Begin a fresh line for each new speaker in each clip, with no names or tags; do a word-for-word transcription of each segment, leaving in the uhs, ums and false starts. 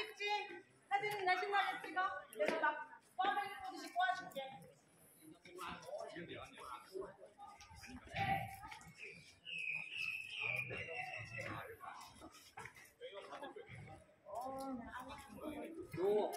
맛있지? 사진은 나 신나게 찍어. 내가 막 꽈배기 꼬듯이 꼬아줄게.
요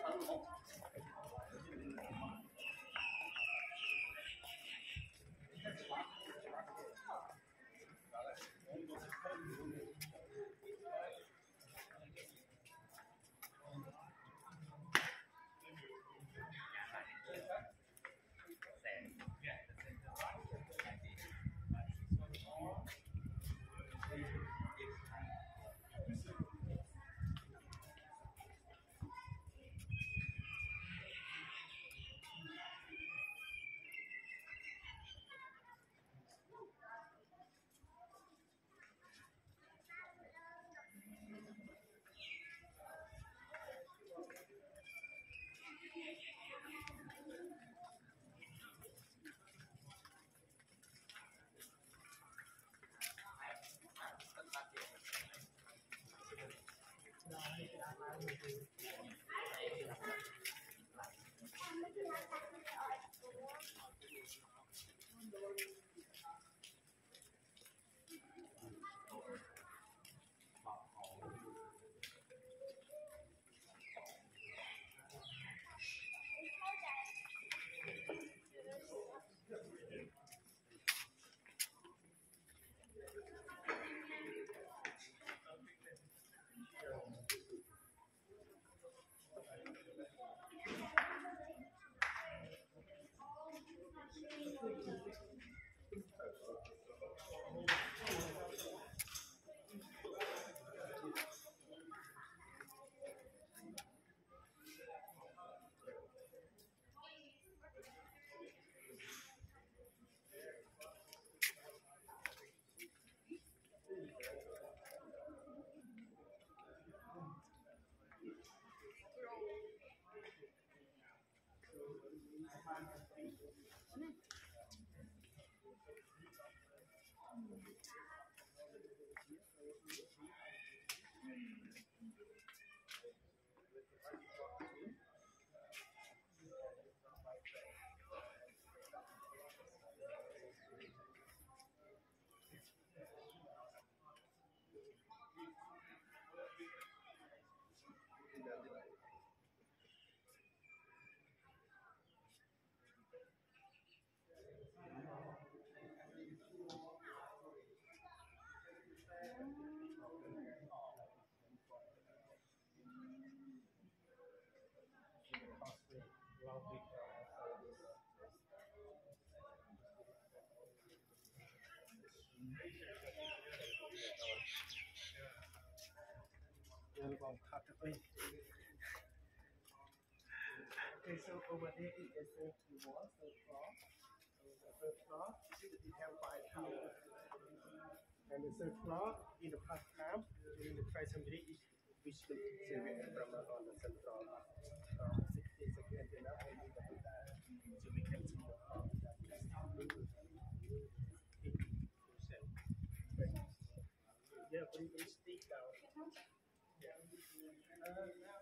Okay, so over there is the safety wall, third floor. So the third floor, you see the campfire tower. And the third floor, in the past time, during the tricentenary, which the Xavier Brahma on the central uh, sixty second and up and the so we can see the uh, yeah, very very steep down. Yeah. Uh, now,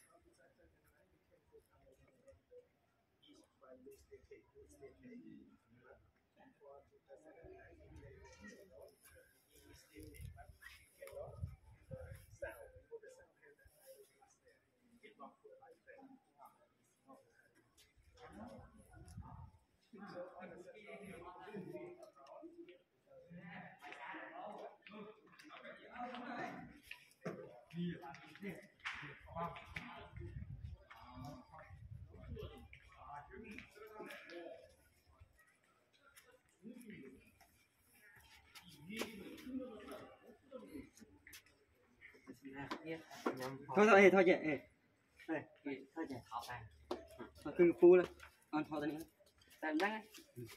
thôi thôi thôi vậy này thôi vậy thọ này thôi cưng phu lên ăn thọ này làm răng ấy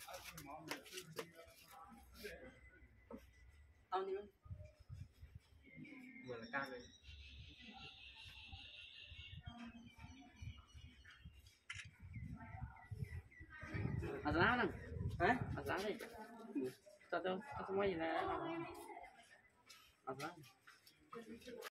ăn đi vừa là can này ăn lá nè hả ăn lá đi cho tôi cho tôi mấy gì nè ăn lá